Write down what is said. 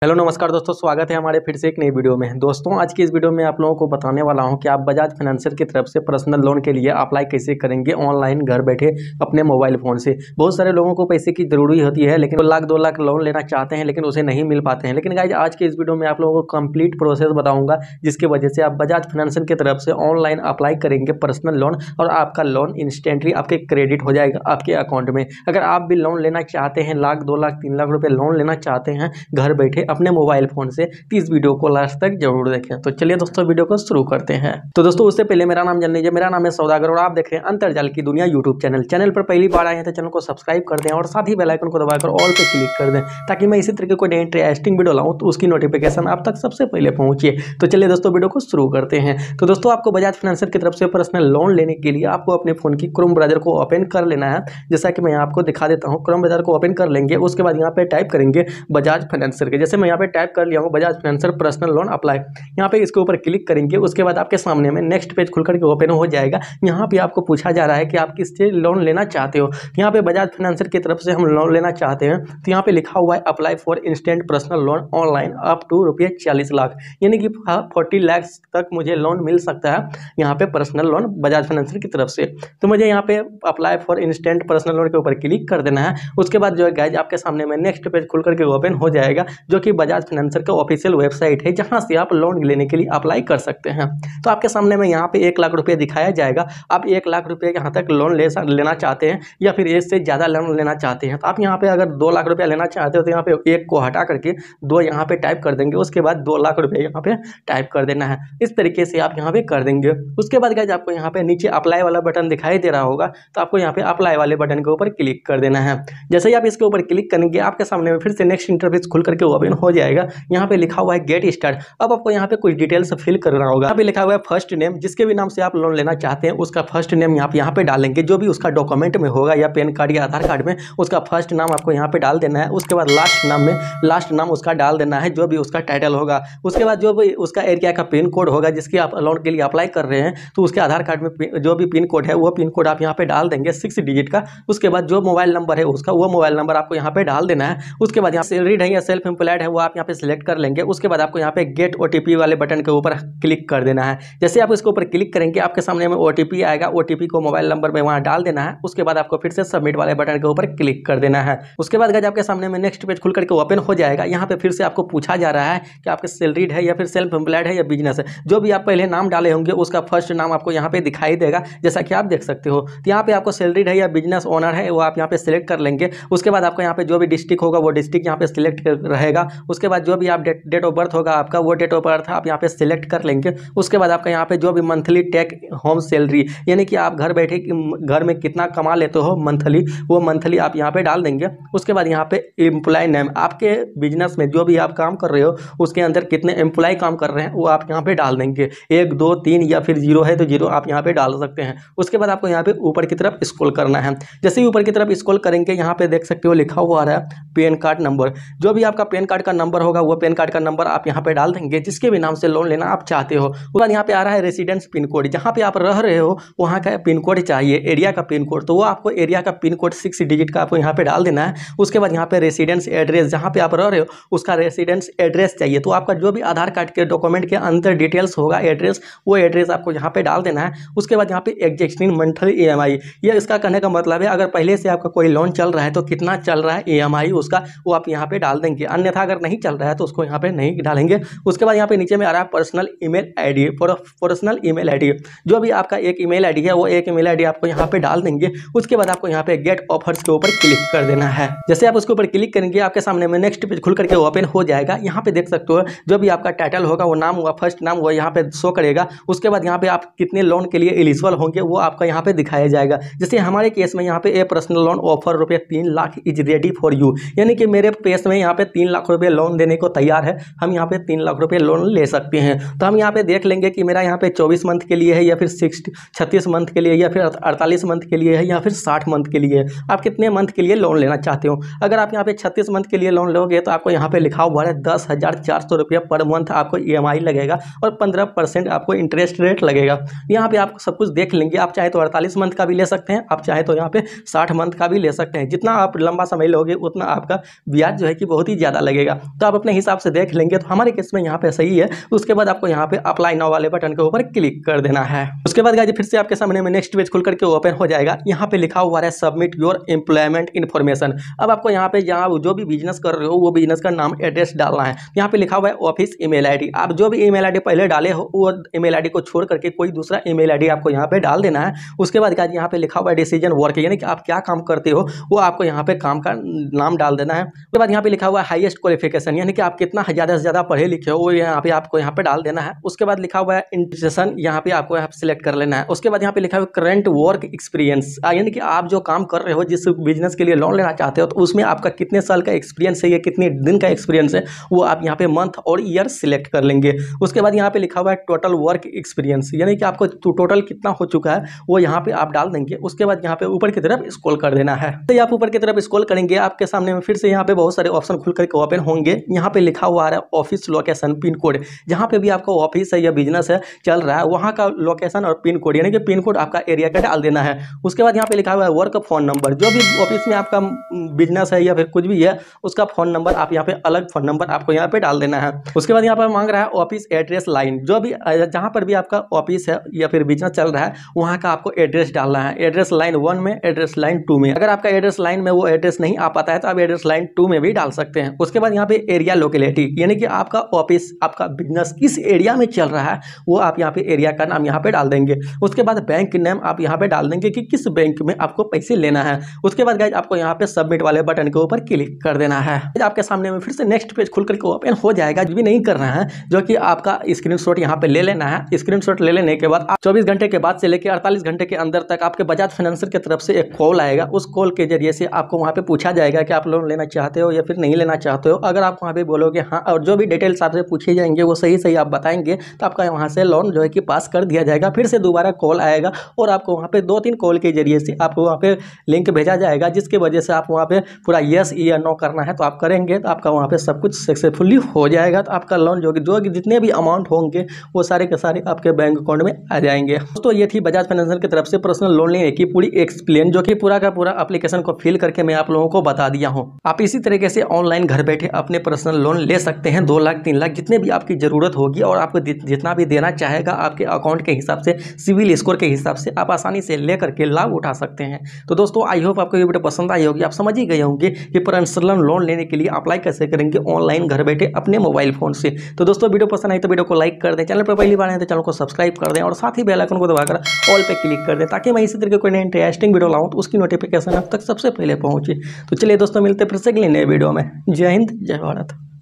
Hello नमस्कार दोस्तों, स्वागत है हमारे फिर से एक नई वीडियो में। दोस्तों आज की इस वीडियो में आप लोगों को बताने वाला हूं कि आप बजाज फाइनेंसर की तरफ से पर्सनल लोन के लिए अप्लाई कैसे करेंगे ऑनलाइन घर बैठे अपने मोबाइल फ़ोन से। बहुत सारे लोगों को पैसे की ज़रूरी होती है, लेकिन 1 लाख 2 लाख लोन लेना चाहते हैं लेकिन उसे नहीं मिल पाते हैं। लेकिन गाइज आज की इस वीडियो में आप लोगों को कंप्लीट प्रोसेस बताऊँगा, जिसकी वजह से आप बजाज फाइनेंसर की तरफ से ऑनलाइन अप्लाई करेंगे पर्सनल लोन और आपका लोन इंस्टेंटली आपके क्रेडिट हो जाएगा आपके अकाउंट में। अगर आप भी लोन लेना चाहते हैं 1 लाख 2 लाख 3 लाख रुपये लोन लेना चाहते हैं घर बैठे अपने मोबाइल फोन से, तो इस वीडियो को लास्ट तक जरूर देखें। तो चलिए दोस्तों वीडियो को शुरू करते हैं। तो दोस्तों उससे पहले मेरा नाम जान लीजिए। मेरा नाम है सौदागर और आप देख रहे हैं अंतरजाल की दुनिया यूट्यूब चैनल पर पहली बार आए हैं तो चैनल को सब्सक्राइब कर दें और साथ ही बेल आइकन को दबाकर ऑल पे क्लिक कर दें, ताकि मैं इसी तरीके कोई इंटरेस्टिंग वीडियो लाऊं तो उसकी नोटिफिकेशन आप तक सबसे पहले पहुंचे। तो चलिए दोस्तों वीडियो को शुरू करते हैं। तो दोस्तों आपको बजाज फाइनेंसर की तरफ से पर्सनल लोन लेने के लिए आपको अपने फोन की क्रोम ब्राउज़र को ओपन कर लेना है। जैसा कि मैं आपको दिखा देता हूँ, क्रोम ब्राउज़र को ओपन कर लेंगे। उसके बाद यहाँ पे टाइप करेंगे बजाज फाइनेंसर के, जैसे मैं यहाँ पे टाइप कर लिया हूँ Bajaj financer personal loan apply. यहाँ पे इसके ऊपर क्लिक करेंगे। उसके बाद आपके सामने में नेक्स्ट पेज खुल करके ओपन हो जाएगा। यहाँ पे आपको पूछा जा रहा है कि आप किससे लोन लेना चाहते हो। यहाँ पे बजाज फाइनेंसर की तरफ से हम लोन लेना चाहते हैं, तो यहाँ पे लिखा हुआ है apply for instant personal loan online up to ₹40 lakh, यानी कि 40 लाख तक मुझे लोन मिल सकता है यहाँ पे पर्सनल लोन बजाज फाइनेंसर की तरफ से। तो मुझे यहाँ पे apply for instant personal loan के ऊपर क्लिक कर देना है। उसके बाद जो है गाइज आपके सामने में नेक्स्ट पेज खुल करके ओपन हो जाएगा, जो कि बजाज फाइनेंसर का ऑफिशियल वेबसाइट है, जहाँ से आप लोन लेने के लिए अप्लाई कर सकते हैं। तो आपके सामने में यहाँ पे 1 लाख रुपये दिखाया जाएगा। आप 1 लाख रुपये यहाँ तक लोन लेना चाहते हैं या फिर इससे ज़्यादा लोन लेना चाहते हैं, तो आप यहाँ पे अगर 2 लाख रुपया लेना चाहते हो तो यहाँ पे 1 को हटा करके 2 यहाँ पे टाइप कर देंगे। उसके बाद 2 लाख रुपये यहाँ पे टाइप कर देना है। इस तरीके से आप यहाँ पे कर देंगे। उसके बाद गाइस आपको यहाँ पे नीचे अप्लाई वाला बटन दिखाई दे रहा होगा, तो आपको यहाँ पे अप्लाई वाले बटन के ऊपर क्लिक कर देना है। जैसे ही आप इसके ऊपर क्लिक करेंगे, आपके सामने में फिर से नेक्स्ट इंटरफेस खुल करके ओपन हो जाएगा। यहाँ पे लिखा हुआ है गेट स्टार्ट। अब आपको यहाँ पे कुछ डिटेल्स फिल करना होगा। यहाँ पे लिखा हुआ है फर्स्ट नेम, जिसके भी नाम से आप लोन लेना चाहते हैं उसका फर्स्ट नेम यहाँ पे डालेंगे। जो भी उसका डॉक्यूमेंट में होगा या पैन कार्ड या आधार कार्ड में, उसका फर्स्ट नाम आपको यहाँ पे डाल देना है। उसके बाद लास्ट नाम उसका डाल देना है, जो भी उसका टाइटल होगा। उसके बाद जो भी उसका एरिया का पिन कोड होगा जिसकी आप लोन के लिए अप्लाई कर रहे हैं, तो उसके आधार कार्ड में जो भी पिन कोड है वो पिन कोड आप यहाँ पे डाल देंगे 6 डिजिट का। उसके बाद जो मोबाइल नंबर है उसका, वो मोबाइल नंबर आपको यहाँ पे डाल देना है। उसके बाद यहाँ सैलरीड है या सेल्फ एम्प्लॉयड है वो आप यहाँ पे सिलेक्ट कर लेंगे। उसके बाद आपको यहाँ पे गेट OTP वाले बटन के ऊपर क्लिक कर देना है। जैसे आप इसके ऊपर क्लिक करेंगे, आपके सामने में OTP आएगा। OTP को मोबाइल नंबर में वहाँ डाल देना है। उसके बाद आपको फिर से सबमिट वाले बटन के ऊपर क्लिक कर देना है। उसके बाद गाइस आपके सामने में नेक्स्ट पेज खुल करके ओपन हो जाएगा। यहाँ पे फिर से आपको पूछा जा रहा है कि आपके सैलरीड है या फिर सेल्फ एम्प्लॉयड है या बिजनेस है। जो भी आप पहले नाम डाले होंगे उसका फर्स्ट नाम आपको यहाँ पे दिखाई देगा, जैसा कि आप देख सकते हो। तो यहाँ पे आपको सैलरीड है या बिजनेस ओनर है वो आप यहाँ पे सिलेक्ट कर लेंगे। उसके बाद आपको यहाँ पे जो भी डिस्ट्रिक्ट होगा वो डिस्ट्रिक्ट यहाँ पे सिलेक्ट रहेगा। उसके बाद जो भी आप डेट ऑफ बर्थ होगा आपका, वो डेट ऑफ बर्थ आप यहाँ पे सिलेक्ट कर लेंगे। उसके बाद आपका यहाँ पे जो भी मंथली टेक होम सैलरी, यानी कि आप घर बैठे घर में कितना कमा लेते हो मंथली, वो मंथली आप यहाँ पे डाल देंगे। उसके बाद यहाँ पे एम्प्लॉय नेम, आपके बिजनेस में जो भी आप काम कर रहे हो उसके अंदर कितने एम्प्लॉय काम कर रहे हैं वो आप यहाँ पे डाल देंगे। 1 2 3 या फिर 0 है तो 0 आप यहाँ पे डाल सकते हैं। उसके बाद आपको यहाँ पे ऊपर की तरफ स्क्रॉल करना है। जैसे ही ऊपर की तरफ स्क्रॉल करेंगे, यहाँ पे देख सकते हो लिखा हुआ आ रहा है पैन कार्ड नंबर। जो भी आपका पैन कार्ड का नंबर होगा वो पैन कार्ड का नंबर आप यहाँ पे डाल देंगे, जिसके भी नाम से लोन लेना आप चाहते हो। उसके बाद यहाँ पे आ रहा है रेसिडेंस पिन कोड, जहाँ पे आप रह रहे हो वहाँ का पिन कोड चाहिए, एरिया का पिन कोड। तो वो आपको एरिया का पिन कोड 6 डिजिट का आपको यहाँ पे डाल देना है। उसके बाद यहाँ पे रेसिडेंस एड्रेस, जहाँ पे आप रह रहे हो उसका रेसिडेंस एड्रेस चाहिए। तो आपका जो भी आधार कार्ड के डॉक्यूमेंट के अंदर डिटेल्स होगा एड्रेस, वो एड्रेस आपको यहाँ पे डाल देना है। उसके बाद यहाँ पे एग्जिस्टिंग मंथली EMI, ये इसका कहने का मतलब है अगर पहले से आपका कोई लोन चल रहा है तो कितना चल रहा है EMI उसका, वो आप यहाँ पे डाल देंगे। अन्यथा अगर नहीं चल रहा है तो उसको यहाँ पे नहीं डालेंगे। उसके बाद यहाँ पे नीचे में आ रहा है पर्सनल ईमेल आईडी। जो भी आपका एक ईमेल आईडी है वो एक ईमेल आईडी आपको यहाँ पे डाल देंगे। उसके बाद आपको यहाँ पे गेट ऑफर्स के ऊपर क्लिक कर देना है। जैसे आप उसके ऊपर क्लिक करेंगे, आपके सामने में नेक्स्ट पेज खुल करके ओपन हो जाएगा। यहाँ पे देख सकते हो जो भी आपका टाइटल होगा वो नाम हुआ, फर्स्ट नाम वो यहाँ पे शो करेगा। उसके बाद यहाँ पे आप कितने लोन के लिए एलिजिबल होंगे वो आपका यहाँ पे दिखाया जाएगा। जैसे हमारे केस में यहाँ पे a personal loan offer ₹3 lakh is ready for you, यानी कि मेरे केस में यहाँ पे 3 लाख रुपये लोन देने को तैयार है। हम यहाँ पे 3 लाख रुपये लोन ले सकते हैं। तो हम यहाँ पे देख लेंगे कि मेरा यहाँ पे 24 मंथ के लिए है या फिर 36 मंथ के लिए या फिर 48 मंथ के लिए है या फिर 60 मंथ के लिए। आप कितने मंथ के लिए लोन लेना चाहते हो। अगर आप यहाँ पे 36 मंथ के लिए लोन लोगे तो आपको यहाँ पे लिखा हुआ है 10,400 रुपये पर मंथ आपको EMI लगेगा और 15% आपको इंटरेस्ट रेट लगेगा। यहाँ पे आप सब कुछ देख लेंगे। आप चाहे तो 48 मंथ का भी ले सकते हैं, आप चाहे तो यहाँ पे 60 मंथ का भी ले सकते हैं। जितना आप लंबा समय लोगे उतना आपका ब्याज जो है कि बहुत ही ज़्यादा लगेगा। जाएगा। तो आप अपने हिसाब से देख लेंगे। तो हमारे केस में यहाँ पे सही है। उसके बाद आपको यहाँ पे अप्लाई नाउ वाले बटन के ऊपर क्लिक कर देना है। उसके बाद गाइस फिर से आपके सामने में नेक्स्ट पेज खुल करके ओपन हो जाएगा। यहाँ पे लिखा हुआ है सबमिट योर एम्प्लॉयमेंट इन्फॉर्मेशन। अब आपको यहाँ पे जहाँ जो भी बिजनेस कर रहे हो वो बिजनेस का नाम एड्रेस डालना है। यहाँ पे लिखा हुआ है ऑफिस ईमेल आईडी। आप जो भी ईमेल आईडी पहले डाले हो वो ईमेल आईडी को छोड़ करके कोई दूसरा ईमेल आईडी आपको यहाँ पे डाल देना है। उसके बाद गाइस यहाँ पे लिखा हुआ है डिसीजन वर्क, यानी कि आप क्या काम करते हो वो आपको यहाँ पे काम का नाम डाल देना है। उसके बाद यहाँ पे लिखा हुआ है हाईएस्ट क्वालिफिकेशन, यानी कि आप कितना ज़्यादा से ज़्यादा पढ़े लिखे हो वो यहाँ पे आपको यहाँ पे डाल देना है। उसके बाद लिखा हुआ है इंटरेशन, यहाँ पे आपको यहाँ सिलेक्ट कर लेना है। उसके बाद यहाँ पे लिखा हुआ है करंट वर्क एक्सपीरियंस, यानी कि आप जो काम कर रहे हो जिस बिजनेस के लिए लोन लेना चाहते हो तो उसमें आपका कितने साल का एक्सपीरियंस है या कितने दिन का एक्सपीरियंस है वो आप यहाँ पे मंथ और ईयर सिलेक्ट कर लेंगे। उसके बाद यहाँ पे लिखा हुआ है टोटल वर्क एक्सपीरियंस, यानी कि आपको टोटल कितना हो चुका है वो यहाँ पे आप डाल देंगे। उसके बाद यहाँ पे ऊपर की तरफ स्क्रॉल कर देना है। तो आप ऊपर की तरफ स्क्रॉल करेंगे आपके सामने में फिर से यहाँ पे बहुत सारे ऑप्शन खुल करके ओपन होंगे। यहाँ पे लिखा हुआ है ऑफिस लोकेशन पिन कोड, जहाँ पे भी आपका ऑफिस है या बिजनेस है चल रहा है वहाँ का लोकेशन और पिन कोड, यानी कि पिन कोड आपका एरिया का डाल देना है। उसके बाद यहाँ पे लिखा हुआ है वर्क फोन नंबर, जो भी ऑफिस में आपका बिजनेस है या फिर कुछ भी है उसका फोन नंबर आप यहाँ पे अलग फोन नंबर आपको यहाँ पे डाल देना है। उसके बाद यहाँ पर मांग रहा है ऑफिस एड्रेस लाइन, जो भी जहाँ पर भी आपका ऑफिस है या फिर बिजनेस चल रहा है वहाँ का आपको एड्रेस डालना है। एड्रेस लाइन 1 में, एड्रेस लाइन 2 में। अगर आपका एड्रेस लाइन में वो एड्रेस नहीं आ पाता है तो आप एड्रेस लाइन 2 में भी डाल सकते हैं। उसके बाद यहाँ पे एरिया लोकेलिटी, यानी कि आपका ऑफिस आपका बिजनेस किस एरिया में चल रहा है वो आप यहाँ पे एरिया का नाम यहाँ पे डाल देंगे। उसके बाद बैंक नेम आप यहाँ पे डाल देंगे कि किस बैंक में आपको पैसे लेना है। उसके बाद गाइस आपको यहाँ पे सबमिट वाले बटन के ऊपर क्लिक कर देना है। आपके सामने में फिर से नेक्स्ट पेज खुल करके ओपन हो जाएगा। जो भी नहीं करना है जो कि आपका स्क्रीनशॉट यहाँ पे ले लेना है। स्क्रीनशॉट ले लेने के बाद 24 घंटे के बाद से लेकर 48 घंटे के अंदर तक आपके बजाज फाइनेंसर की तरफ से एक कॉल आएगा। उस कॉल के जरिए से आपको वहाँ पे पूछा जाएगा कि आप लोन लेना चाहते हो या फिर नहीं लेना चाहते हो। अगर आप वहाँ पे बोलोगे हाँ और जो भी डिटेल्स आपसे पूछे जाएंगे वो सही सही आप बताएंगे तो आपका वहाँ से लोन जो है कि पास कर दिया जाएगा। फिर से दोबारा कॉल आएगा और आपको वहाँ पे 2-3 कॉल के जरिए से आपको वहाँ पे लिंक भेजा जाएगा, जिसके वजह से आप वहाँ पे पूरा यस या नो करना है तो आप करेंगे तो आपका वहाँ पे सब कुछ सक्सेसफुली हो जाएगा। तो आपका लोन जो जितने भी अमाउंट होंगे वो सारे के सारे आपके बैंक अकाउंट में आ जाएंगे। तो ये थी बजाज फाइनेंसर की तरफ से पर्सनल लोन लेने की पूरी एक्सप्लेन, जो कि पूरा का पूरा एप्लीकेशन को फिल करके मैं आप लोगों को बता दिया हूँ। आप इसी तरीके से ऑनलाइन घर बैठे अपने पर्सनल लोन ले सकते हैं। 2 लाख 3 लाख जितने भी आपकी ज़रूरत होगी और आपको जितना भी देना चाहेगा आपके अकाउंट के हिसाब से, सिविल स्कोर के हिसाब से आप आसानी से ले करके लाभ उठा सकते हैं। तो दोस्तों आई होप आपको ये वीडियो पसंद आई होगी। आप समझ ही गए होंगे कि पर्सनल लोन लेने के लिए अप्लाई कैसे करेंगे ऑनलाइन घर बैठे अपने मोबाइल फोन से। तो दोस्तों वीडियो पसंद आई तो वीडियो को लाइक कर दें, चैनल पर पहली बार आए तो चैनल को सब्सक्राइब कर दें और साथ ही बेल आइकन को दबाकर ऑल पे क्लिक कर दें ताकि मैं इसी तरीके कोई नई इंटरेस्टिंग वीडियो लाऊं तो उसकी नोटिफिकेशन आप तक सबसे पहले पहुंचे। तो चलिए दोस्तों मिलते हैं फिर से अगले नए वीडियो में। जय हिंद, जय भारत।